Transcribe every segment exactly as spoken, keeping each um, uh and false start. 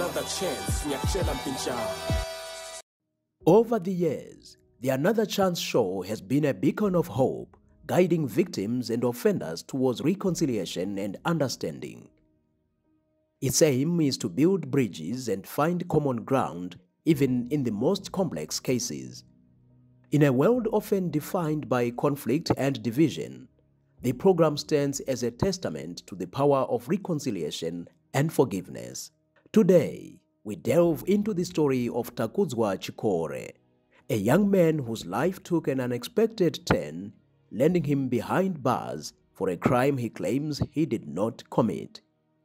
another chance. Nyachela mpincha. Over the years, the Another Chance show has been a beacon of hope, guiding victims and offenders towards reconciliation and understanding. Its aim is to build bridges and find common ground, even in the most complex cases. In a world often defined by conflict and division, the program stands as a testament to the power of reconciliation and forgiveness. Today, we delve into the story of Takudzwa Chikoore, a young man whose life took an unexpected turn, landing him behind bars for a crime he claims he did not commit.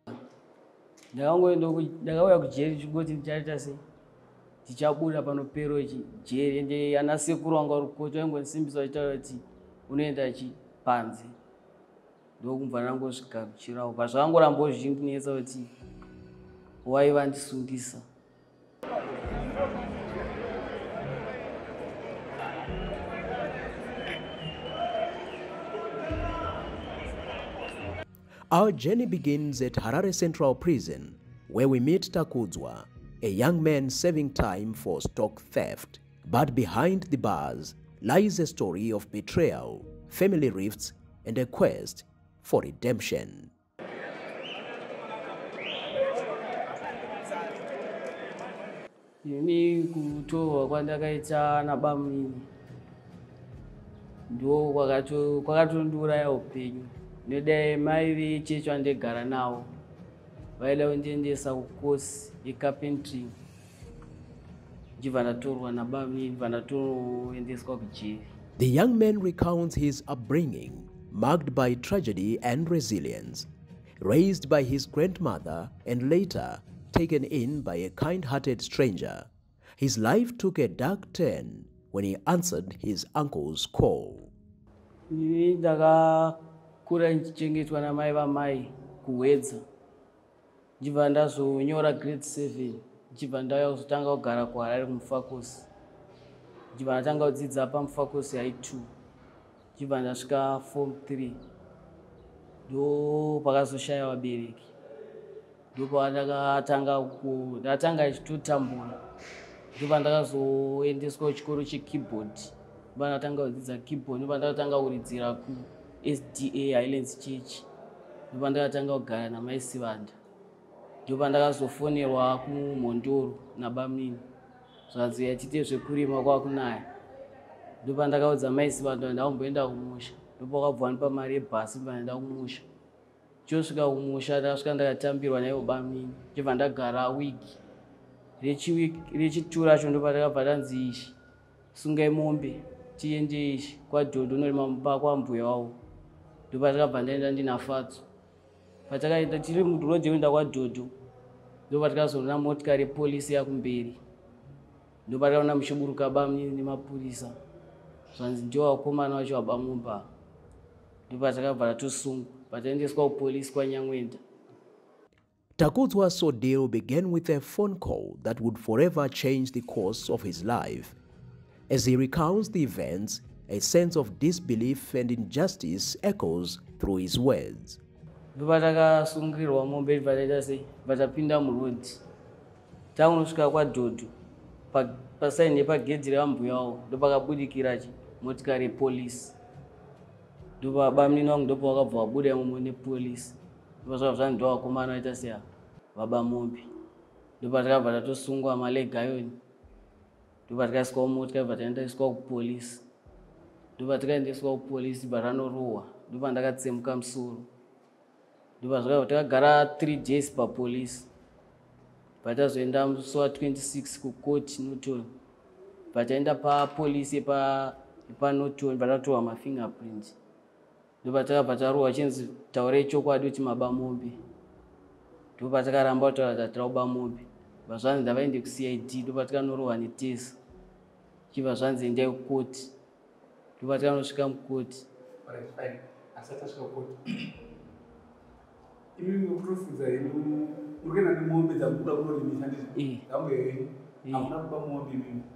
Ndakauya kujeri chingoti ndichaita sei tichabuda panopero jeri ende ana sekuru wanga rukoto yangonisimbisa achitaura kuti unoenda chi panze ndokumva ndangosvika kuchirawo pazvangoramba zvindinetsa kuti waivandisungisa. Our journey begins at Harare Central Prison, where we meet Takudzwa, a young man serving time for stock theft. But behind the bars lies a story of betrayal, family rifts, and a quest for redemption. Ini kutorwa kwandakaita nabamuni ndo kwakatondiuraya upenyu. Nodai mai vechechi vandegara navo vaida kundiendesa kukosi yecarpentry ndibva ndatorwa nabamuni ndibva ndatoendeswa kujeri. The young man recounts his upbringing, marked by tragedy and resilience. Raised by his grandmother and later taken in by a kind-hearted stranger, his life took a dark turn when he answered his uncle's call. Kura nchengetwa na mai vamai kuwedza ndibva ndazonyora grade seven ndibva ndauya kuzotanga kugara kuHarare kumufakosi ndibva ndatanga kudzidza pamufakosi hai two ndibva ndasvika form three ndo pakazoshaya vabereki ndo pandakatanga ndatanga ichitotambura ndibva ndakazoendeswa kuchikoro chekeyboard ndibva ndatanga kudzidza keyboard ndibva ndakatanga kuridzira ku S D A Highlands Church ndibva ndakatanga kugara namai Sivanda ndibva ndakazofonerwa kumhondoro nabamini zvakanzi yachite zvekurima kwakunaya ndibva ndakaudza mai Sivanda ndakumboenda kumusha ndipo wakabva ndipa mari yebhasi ndibva ndaenda kumusha chosvika kumusha ndakasvika ndakatambirwa naivo bamini ndibva ndagara wiki rechitu racho ndibva ndakabva tanzi ishi sungai mombe tiende ishi kwadhodho unorima mumba kwambuya wavo ndibva takabva ndaenda ndinafadzo patakaenda tiri murodhi yoenda kwadhodho ndobva takazoona motikari yepolisi yakumberi ndobva takaona muchiburuka bamuni nemapurisa zvanzi ndio vakomana vacho vabamumba ndobva takabva tatosungwa pataendeswa kupolisi kwaNyamwenda. Takudzwa's ordeal began with a phone call that would forever change the course of his life. As he recounts the events, a sense of disbelief and injustice echoes through his words. Ndobva takasungirirwa mombe ndibva taita sei ndibva tapinda murodhi takunosvika kwadhodho pasaini nepagedhi revambuya wavo ndopakabudikira motikari yepolisi ndobva bamuni vangu ndobva vakabva vabuda imomo nepolisi ndobva zvava zvanzi ndo vakomana vaita sei vabamombe ndobva takabva tatosungwa malegi ayoni ndobva takaiswa mumotika ndobva taendeswa kupolisi ndobva takaendeswa kupolisi ndobva tanorohwa ndobva ndakatsemuka musoro ndobva zvakabva takagara three days papolisi ndobva tazoenda musi wa twenty-six kukoti Norton ndobva taenda papolisi yepanotoni ndobva tatorwa mafingerprint ndobva takabva tarohwa chinzi taurei chokwadi kuti mabamombe ndobva takaramba kutaura kuti hatira kubamombe ndobva zvanzi ndavaende kuC I D ndobva takanorohwa netesa chibva zvanzi endai kukoti ndobva takanosvika mukoti. Asati asvika kukoti imi mukutofunza imi urikuenda nemombe dzamukuda kunorimisa ndizvo dzamuyeini hamuna kuba mombe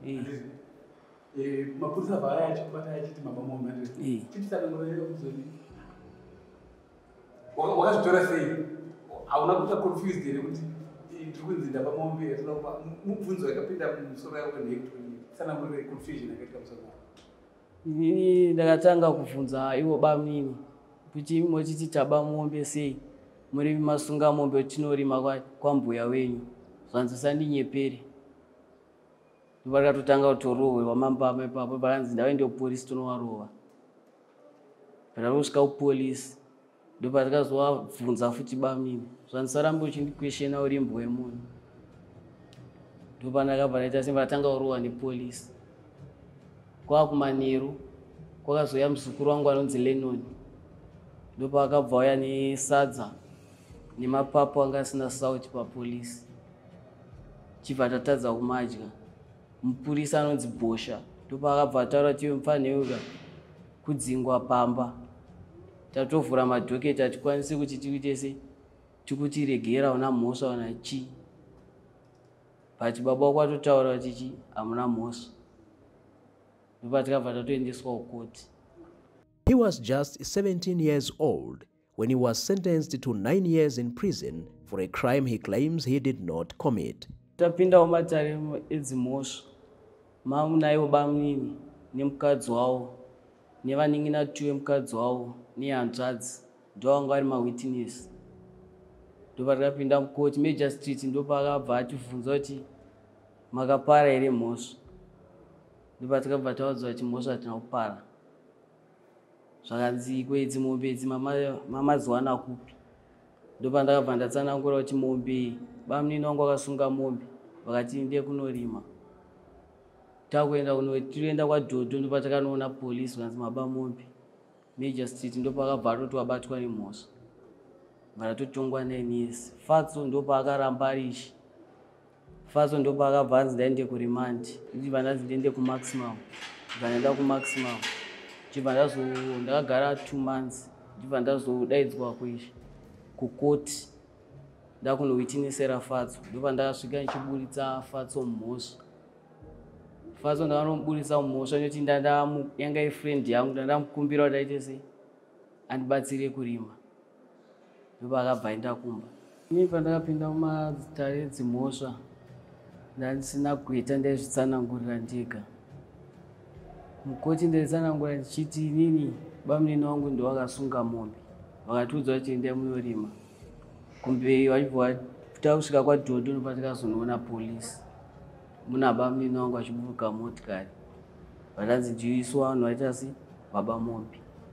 imimi mapurisa vaya achikubata achiti maba mombe andizvo chitisanangoveeka kuzoni wakazvitora sei hauna kuita confused here kuti ndikuzinda pamombe tinopa mubvunzo yakapinda musoro yako ndeyekutoni sana muri confusion yakaita musoro wako. Inini ndakatanga kubvunza ivo bamini kuti motiti taba mombe sei muri masunga mombe tinorima kwambuya wenyu zvanzi sandinyepere. Ndopakatotanga kutorohwerwa mambama ipapo pakanzi ndaende kupolisi tonovarova. Patakosvika kupolisi ndopatakazovabvunza futi bamini zvanzi sarambe uchindikweshena uri imbwa yemunhu. Ndopandakabva ndaita semba ndatanga kurohwa nepolisi. Kwakumanheru kwakazoya muzukuru wangu anonzi Lennon. Ndopakabva auya nesadza nemapapu anga asina sauti papolisi. Chibva tatadza kumadya. Mupurisi anonzi Bhosha ndopakabva ataura kuti mufanirwa kudzingwa pamba. Tatovhura madhoketi hatikwanisi kuti tiite se tikutiregera una mhosva una chi. But baba wako atotaura kuti chi hamuna mhosva. Ndopatakabva tatoendeswa kukoti. He was just seventeen years old when he was sentenced to nine years in prison for a crime he claims he did not commit. Tapinda mumatare edzimhosva. Mamunaivo bamini nemukadzi wavo nevaning'ina tuwe mukadzi wavo nehanzvadzi ndovanga vari mawitness. Ndopatakapinda mukoti Major Street ndopakabva ativhunza kuti makapara here mhosva. Ndopatakabva taudzwa kuti mhosva hatina kupara. Zvakanzi kwedzi mombe idzi mamaziwana kupi. Ndopandakabva ndatsanangura kuti mombe bamini wangu akasunga mombe vakati ende kunorima. Takuenda kuno tirienda kwaDhodho ndopatakanoona polisi vanzi maba mombe. Major Street ndopakabva atoti wabatwa nemhosva. Varatotongwa nine years. Fatso ndopakaramba arishi. Fatso ndopakabva anzi ndaende kurimand. Ndibva ndanzi ndiende kumaximum. Ndibva ndaenda kumaximum. Ndibva ndazo ndakagara two months. Ndibva ndazodaidzwa kuishi kukoti. Ndakunowitnesera Fatso. Ndobva ndakasvika ndichiburitsa Fatso mhosva. Fatso ndakanomuburitsa mhosva nekuti ndanga yanga ifriend yangu ndandamukumbira kuti aite sei andibatsire kurima. Ndopakabva aenda kumba. Ini pandakapinda mumatare edzimhosva ndandisina kuita ndaizvitsanangurira ndega. Mukoti ndaitsanangura ndichiti inini bamunini wangu ndowakasunga mombe. Vakatiudza kuti endai munorima. Kumbe vachibva takusvika kwaDhodho ndopatakazondoona polisi. Muna bamunini wangu achiburuka motikari. Vatanzi ndiiswa vanhu vaita sei baba mombe.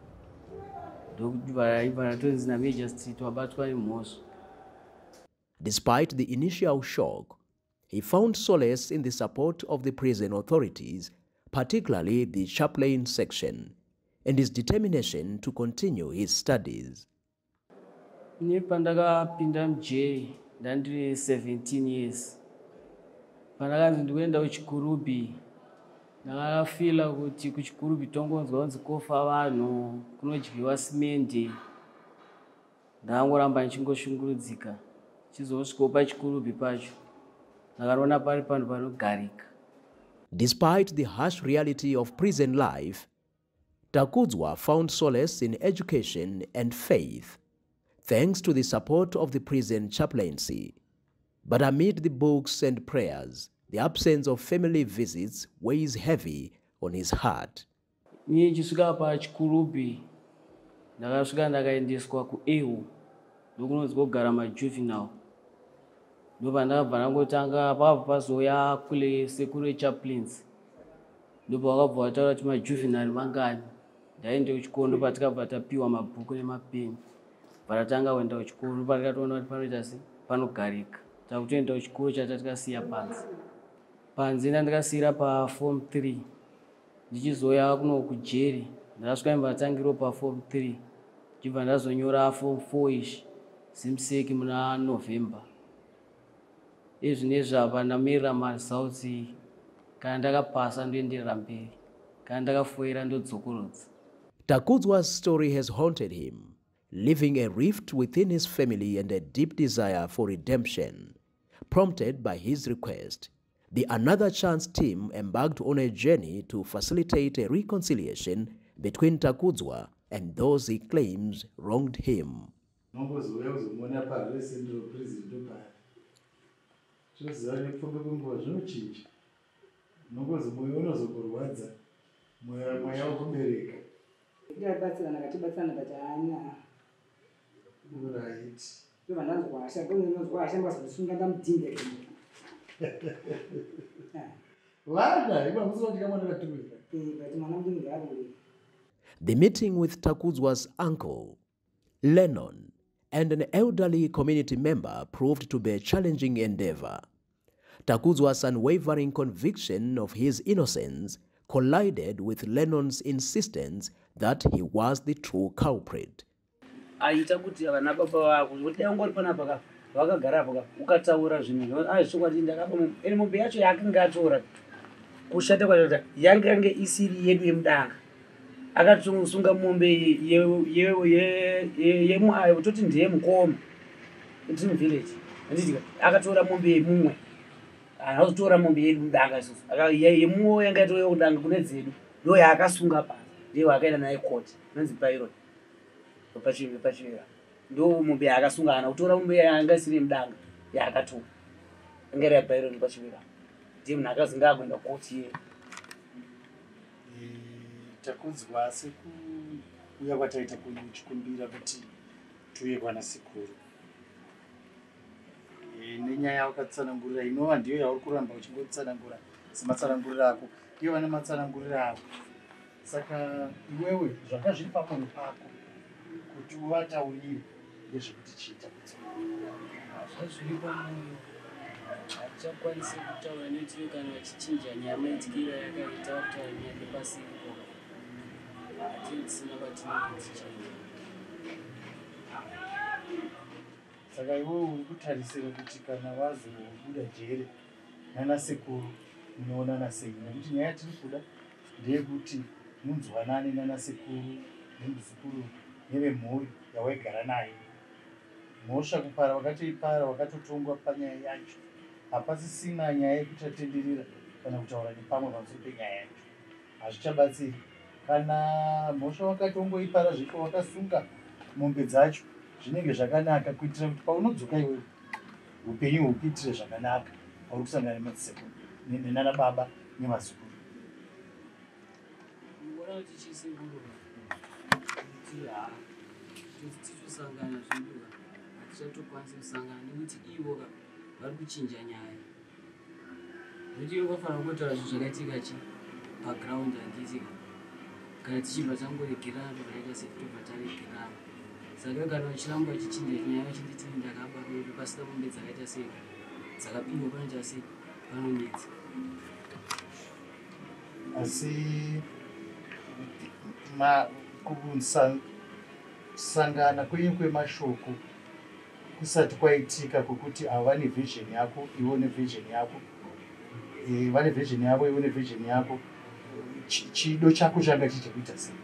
Ndokuti varatonzi naMajor Street wabatwa nemhosva. Despite the initial shock, he found solace in the support of the prison authorities, particularly the chaplain section, and his determination to continue his studies. Ini pandakapinda mujeri ndandiri seventeen years. Pandakanzi ndikuenda kuchikurubi. Ndakafila kuti kuchikurubi tongonzwa kunzi kofa vanhu, kunodyiwa simende. Ndakangoramba ndichingoshungurudzika. Chizosvikawo pachikurubi pacho. Ndakaona pari panhu panogarika. Despite the harsh reality of prison life, Takudzwa found solace in education and faith, thanks to the support of the prison chaplaincy. But amid the books and prayers, the absence of family visits weighs heavy on his heart. Ini ndichisvika pachikurubi, ndakasvika ndakaendeswa kuEhu, ndokunonzi kogara majuvenile. Ndopandakabva ndangotanga apapo pazoya kule sekuru chaplains. Ndopakabva vataura kuti majuvenile mangani. Ndaende kuchikoro ndopatakabva tapiwa mabhuku nemapeni. Patatanga kuenda kuchikoro ndopatakatoona kuti panoita sei panogarika. Takutoenda kuchikoro chatatakasiya panze. Panze ndandakasiyira paform three. Ndichizoya kuno kujeri. Ndakasvika imba ndatangirawo paform three. Ndibva ndazonyora form four ishi zimuseki muna November. Izvi nezvapa ndamirira maresults kana ndakapasa ndoenderera mberi. Kana ndakafoira ndodzokorodza. Takudzwa's story has haunted him, leaving a rift within his family and a deep desire for redemption. Prompted by his request, the Another Chance team embarked on a journey to facilitate a reconciliation between Takudzwa and those he claims wronged him. Choziva nekufunga kwenguva zvinochinja. Nokuzi mwoyo unozokurwadza. Mweya wokubereka. Ndiyatatsirana katibatsana kachanya. Right. Ndiva ndazwasha kune nozwa asha mbazosunga ndamudhinde. Vana, iba musoti kama ndakatumika. Eh, but mwana mudinga ari. The meeting with Takudzwa's uncle, Lennon, and an elderly community member proved to be a challenging endeavor. Takudzwa's unwavering conviction of his innocence collided with Lennon's insistence that he was the true culprit. Aita kuti vana baba vako kuti ungori pana paka vakagara paka ukataura zvinhu azvikwati ndakapa ene mombe yacho yakanga atora kushata kwacho yanga yange isiri yedu yemudanga akatsunga mombe ye ye ye yemwayo toti ndiye mukoma in village ndidika akatora mombe yemumwe akatora mombe yedu mudanga isusu yemumwe yanga yatoyo kudanga kune dzedu ndo yakasunga pa ndiye akaenda naye court nonzi pyro pachivira pachivira ndo mombe yakasungana kutora mombe yanga isiri mudanga yakatora ngere pyro pachivira ndiye munhu akazinga kuenda court ye Takudzwa seku uya kwataita kuchikumbira kuti tuye kwana Chikoore. E nenyaya yakatsanangurira inova ndiyo yauri kuramba uchingotsanangura sematsanangurira ako ndiyo vane matsanangurira ako. Saka iwewe zvakazviri pamwoyo pako kuti uvataurire ngezvekuti chiita kuti zvazviri pamwoyo hatichakwanisi kutaura netiwe kana vachichinja nyama ityira yakaita kutaura nyaya pasipo hatisina vatinenge tichinja. Saka iwewe uri kutarisira kuti kana wazobuda jere nana Chikoore munoonana sei? Nekuti nyaya tiri kuda ndeyekuti munzwanane nana Chikoore nemuzukuru nevemhuri yawaigara nayo. Mhosva kupara wakatoipara wakatotongwa panyaya yacho. Hapasisina nyaya yekuti atenderera kana kutaura nepamwe pamusoro penyaya yacho. Hazvichabatsiri. Kana mhosva wakatongoipara zviko wakasunga mombe dzacho zvinenge zvakanaka kuitira kuti paunodzoka iwewe upenyu hukuitire zvakanaka pauri kusangana nemadziseko nenana baba nevazukuru. Ngora kuti chisekuru kuti ha tichosangana zvinduka hatichatokwanisi kusangana nekuti ivo vari kuchinja nyaya nokuti ivo vafanira kungotaura zvinhu zvakaitika chi paground handisika kana tichibva tangoregerana tobvaita sekutobva taregerana. Saka kana vachiramba vachichinja nyaya vachinditi ndakabarwa pasina mombe dzakaita sei dzakapindwa panoita sei panonetsa. Asi kusangana kwenyu kwemashoko kusati kwaitika kwokuti ava vane vision yako iwo nevision yako, vane vision yavo iwo nevision yako, chido chako changa chichikuita sei?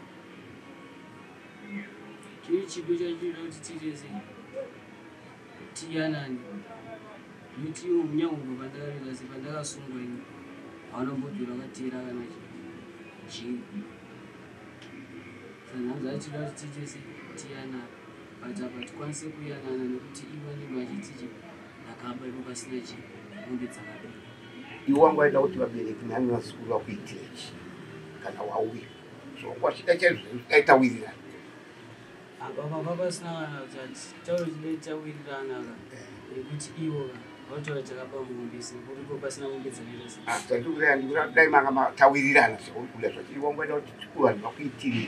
Chiri chido chachoda kuti tiite sei tiyanani nokuti iwo munyangobva pandakareka sei pandakasungwa ini havanambodhura vakatera kana chii sanhanzi achida kuti tiite sei tiyanani but apa tikwanise kuyanana nokuti ivo vanenge vachitichi ndakaba ipo pasina chi mombe dzakapera. Iwo wangu aida kuti vabereki nani vasikuru vakuitirechi kana wauya so kwasvika chaizvo taitawirirana apa papasina kana kuti tauro chide tawirirana ka nekuti ivo vataura takapa mombe sekuripo pasina mombe dzakaita sei tandikurea ndikudai manga matawirirana seuri kuda zvati iwo wangu aida kuti chikuru vanhu vakuitirei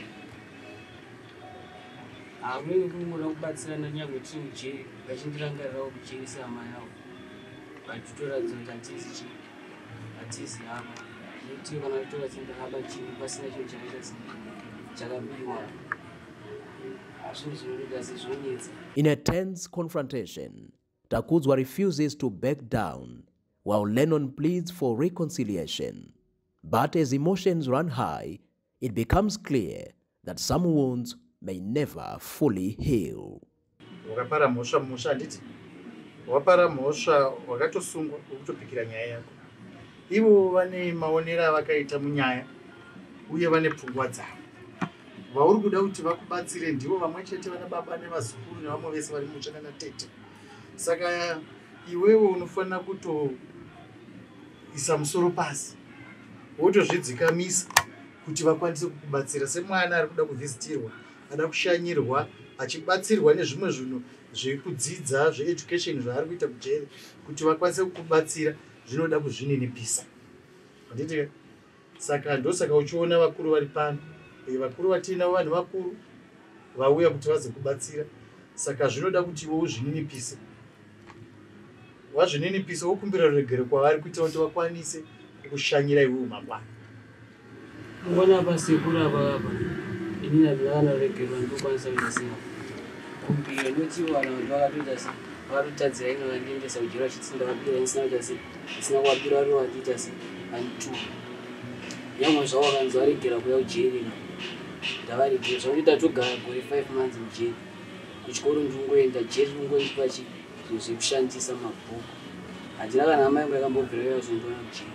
hamweni kungoda kubatsirana nyangwe tiri mujeri vachindirangarirawo kujeri sehama yavo vachitoratidza kuti hatizi chii hatizi hama nokuti kana kutora sendakaba chii pasina chinhu chakaita sei chakabiwa hazvinhu zvinoita sezvinonetsa. In a tense confrontation, Takudzwa refuses to back down, while Lennon pleads for reconciliation. But as emotions run high, it becomes clear that some wounds may never fully heal. Wakapara mhosva mhosva handiti wapara mhosva wakatosungwa ukutopikira nyaya yako. Ivo vane maonero avakaita munyaya uye vane pfungwa dzavo. Vauri kuda kuti vakubatsire ndivo vamwe chete vana baba nevazukuru nevamwe vese vari muchana natete. Saka iwewe unofanira kutoisa musoro pasi wotozvidzikamisa kuti vakwanise kukubatsira semwana ari kuda kuvhisitirwa, ada kushanyirwa, achibatsirwa nezvimwe zvinhu zvekudzidza zveeducation zvaari kuita kujeri, kuti vakwanise kukubatsira zvinoda kuzvininipisa. Handiti? Saka ndosaka uchiona vakuru vari pano, vakuru vatinavo vanhu vakuru vauya kuti vazokubatsira. Saka zvinoda kuti iwe uzvininipise. Wazvininipisa wokumbira ruregero kwavari kuti kuti vakwanise kukushanyira iwe mangwana. Ngona pasekuru apa apa. Inini ndakana ruregero ndokwanisa kuziva. Kumbira noti vana vakatoita sei. Vakatadzira ino vandiendesa kujira chitsinda vapira isina kuita sei. Isina kuwapira vari vachiita sei. Antu. Yamwe zvawakanzwa regera kuya kujeri ino. Ndavaregera zvakuita togara gore five months mujeri. Kuchikoro ndingoenda jeri ndingoitwa chi zvekushandisa mabhuku. Handina kana amai yangu yakambobvira yazondona mujeri.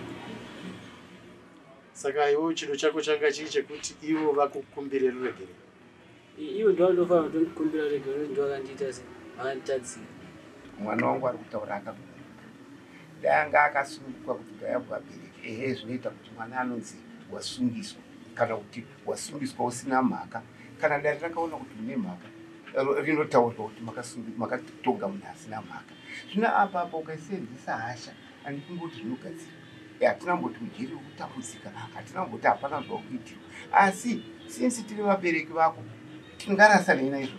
Saka iwe chiro chako changa chiri chekuti ivo vakukumbire ruregero. Ivo ndo vandofanira kutondikumbira ruregero ndo vakandiita sei vakanditadzira. Mwana wangu ari kutaura akabuda. Danga akasunguka kuti ndayabva abereki. Ehe zvinoita kuti mwana anonzi wasungiswa kana kuti wasungiswa usina mhaka kana dare rakaona kuti une mhaka rinotaurwa kuti makasungirwa makatoga munhu asina mhaka. Zvino apa apa ukaisenzesa hasha andikungoti zvinogadzira. Hatina mboti ujiri ukutambudzika, hatina mboti hapana zvakuitirwa. Asi since tiri vabereki vako tingarasana naizvo.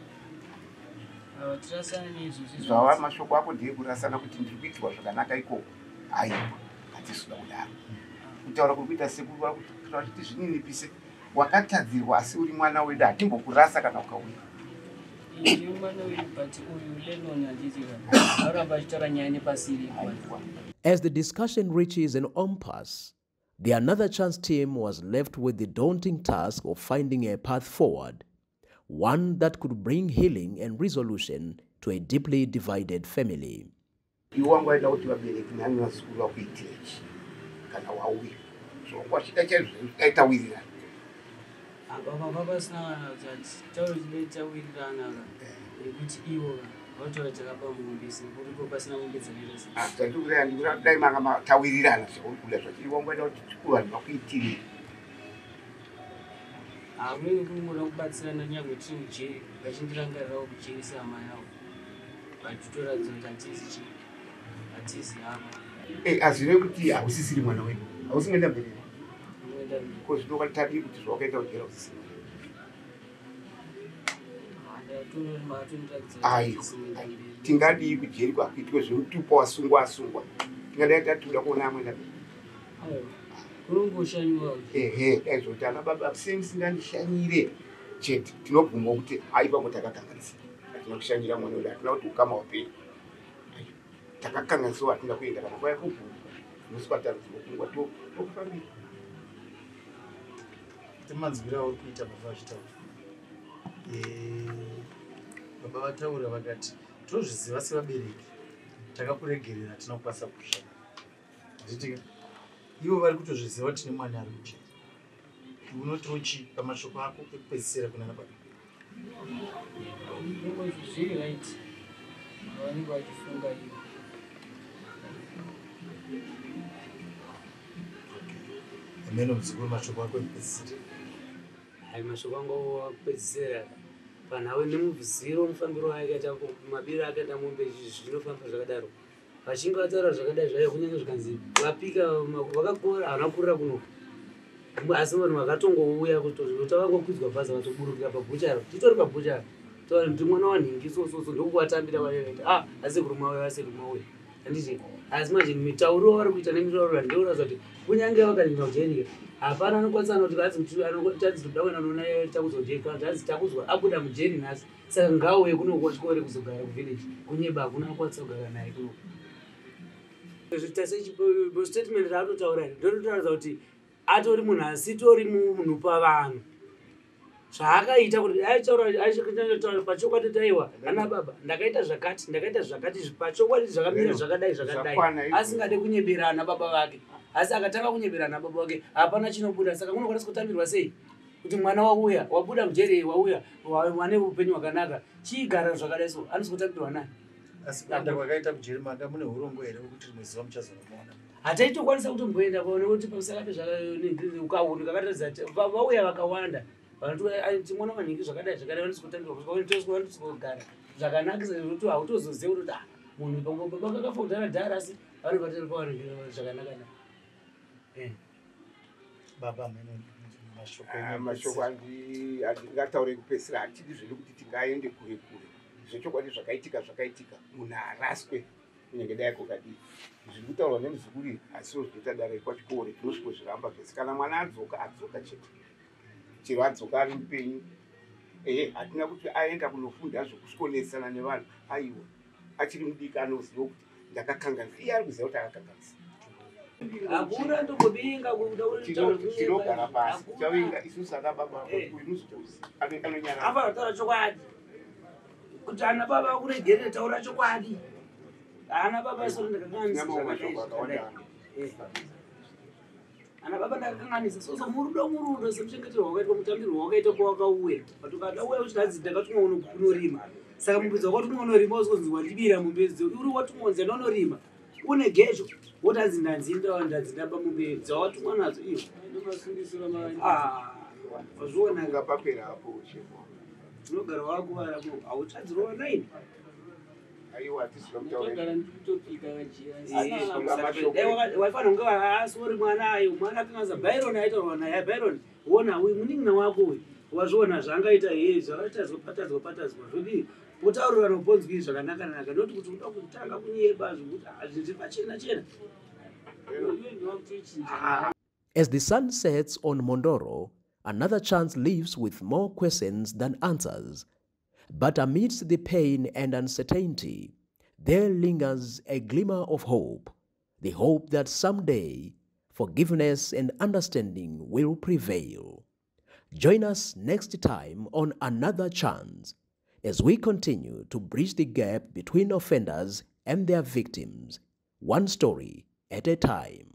Tirasana naizvo. Zvava mashoko ako ndeekurasana kuti ndiri kuitirwa zvakanaka ikoko. Aiwa, hatisuda kudaro. Kutaura kuri kuita sekuru vari kuti zvininipise. Wakatadzirwa asi uri mwana wedu, hatimbokurasa kana ukauya. Ndi mwana wedu but uyu lenona ndiziva. Aramba achitaura nyaya nepasiri kwa. As the discussion reaches an impasse, the Another Chance team was left with the daunting task of finding a path forward, one that could bring healing and resolution to a deeply divided family. Iwangu aida kuti vabereki nani vasikuru vakuitirechi kana wauya. So kwachida chaizvo aitawirirana. Baba baba sina wana kuti tauri chinoitawirirana kuti iwo Auto chakapa mumbisi kuliko pasina mumbisi nilesi. Ah, tandukira ndikura dai manga matawirirana sekula zvachi wongwenda kuti chikuru vanhu vakuitire. Ah, mimi kumura kubatsirana nyangwe tiri mujeri, vachindirangarira kujerisa hama yavo. Vachitora dzonda tizi chi. Atizi hapa. Eh, azive kuti hausisiri mwana wedu. Hausi mwenda mberi. Mwenda mberi. Ko zvinoka tadi kuti zvawakaita ujera usisiri. Ayo, tingadi kujeri kwakuitwe zvemutupo wasungwa asungwa. Tingada tatuda kuona amwe nabe. Ayo. Kurungoshanywa. Ehe, ezvo ana baba sensingandishanyire. Chete, tinobvuma kuti aipa kuti akakanganisa. Hatina kushanyira mwana wedu, hatina kuti ukama wapera. Ayo. Takakanganisa hatina kuenda kana kwaya kubvuma. Nosipatara tinokungwa to tokufambira. Timanzwira uri kuita baba vachitaura. Eh, baba vataura vakati tozviziva sevabereki takakuregerera tinokwanisa kushanda. Handiti ivo vari kutozviziva kuti tine mwana ari mujeri. Unotochi pamashoko ako ekupedzisira kuna baba. Zviri right. Vanenge vachifunga ivo. Ameno muzukuru mashoko ako ekupedzisira. Hai mashoko angu akupedzisira panhawe nemubviziro mufambiro akaita mabiro akaita mombe zvinofamba zvakadaro. Vachinge vataura zvakadai zvaiva kunyanya zvikanzi vapika vakakura havana kurira kuno. Asi vanhu vakatongouya kuti vangokwidza bhazi vatoburukira pabhucharo. Titori pabhucharo. Taura kuti mwana wanhingi so so so ndokuvatambira vaita. Ah, asi kuruma waya asi kuruma waya. Handiti asi manje mitauro vari kuita nemitauro ndeura kuti kunyange vakalinda kujeri hapana anokwanisa kuti vazi mtu anotadzi kuda wena nona Takudzwa Chikoore vazi Takudzwa abuda mujeri nhasi saka ngauye kuno Chikoore kuzogara kuvillage kunyeba hakuna akwanisa kugara naye kuno. Zvitase chipo statement raatotaura ndototaura kuti atori munhu asitori munhu pavanhu. Zvaakaita kuti aitaura aishikitaura pachokwadi taiwa ana baba ndakaita zvakati ndakaita zvakati pachokwadi zvakamira zvakadai zvakadai asingade kunyeberana baba vake. Asi akatanga kunyeberana baba vake hapana chinobuda saka unokwanisa kutambirwa sei kuti mwana wauya wabuda mujeri wauya wane upenyu hwakanaka chigara zvakadai so anozi kutambirwa naye. asi kuenda kwakaita mujeri manga mune urongo here wekuti rimwe zuva muchazomuona? hataitokwanisa kutomboenda paone kuti pamusaka pezvaukaoneka kataridza vauya vakawanda vantimona maningi zvakadai zvakadai vanisikutandirwanisikuogara zvakanakisa kuti hautozoziva kuti munhu bakakafogara dhara asi vari vatiri pawanenge zvakanakana. Baba mashoko andingataure kupedzisira hatidi zviri kuti tingaende kure kure. Zvechokwadi zvakaitika zvakaitika munhu araswe kunyange dai kokadii. Zviri kutaurwa nemuzukuri asiwo zvinoita dare kwachikore tinosvikozviramba zvese. Kana mwana adzoka adzoka chete chero adzoka ari mupenyu ehe hatina kuti aenda kunofunda zvokusikonesana nevanhu aiwa achiri mudiki anoziva kuti ndakakanganisa iye ari kuziva kuti akakanganisa. Hakuna ndokubinga tinogara pasi chavinga isusu ana baba uimuzotozi anonyara apa kutaura chokwadi kuti ana baba akuregere taura chokwadi ana baba iso ndakakanganisa ana baba ndakakanganisa soso murudo murudo semuchengeterwa wakaitwa mutambirwa wakaita kwawakauya kuti ukadauya kuti hadzi ndakatumwa uno kunorima saka mubudzi wakatumwa unorima usikonzi wandibira mumbezi uri watumwa unorima une gecho what has in Zinda and Zinaba Mumbi, Zawatumana as you. Ah, was one and a papera. Look at Wagu, I would try to roll a name. Are you at this from I found go ask what one eye, one as a baron, I don't want to have baron. One are winning Nawago was one as Angaita is, or letters or patas or patas were really. What are our bones be so another and I cannot talk with Tanga as it's a chin. As the sun sets on Mondoro, another chance leaves with more questions than answers. But amidst the pain and uncertainty, there lingers a glimmer of hope, the hope that someday forgiveness and understanding will prevail. Join us next time on Another Chance as we continue to bridge the gap between offenders and their victims, one story at a time.